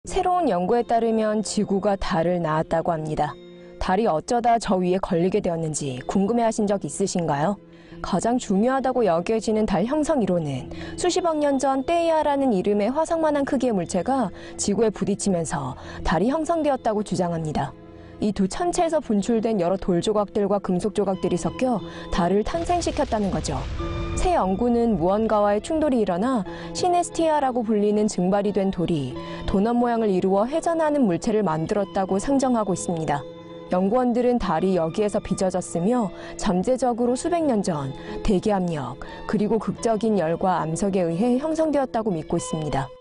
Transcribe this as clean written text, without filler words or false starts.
새로운 연구에 따르면 지구가 달을 낳았다고 합니다. 달이 어쩌다 저 위에 걸리게 되었는지 궁금해하신 적 있으신가요? 가장 중요하다고 여겨지는 달 형성 이론은 수십억 년 전 테이아라는 이름의 화성만한 크기의 물체가 지구에 부딪히면서 달이 형성되었다고 주장합니다. 이 두 천체에서 분출된 여러 돌 조각들과 금속 조각들이 섞여 달을 탄생시켰다는 거죠. 새 연구는 무언가와의 충돌이 일어나 시네스티아라고 불리는 증발이 된 돌이 도넛 모양을 이루어 회전하는 물체를 만들었다고 상정하고 있습니다. 연구원들은 달이 여기에서 빚어졌으며 잠재적으로 수백 년 전 대기압력 그리고 극적인 열과 암석에 의해 형성되었다고 믿고 있습니다.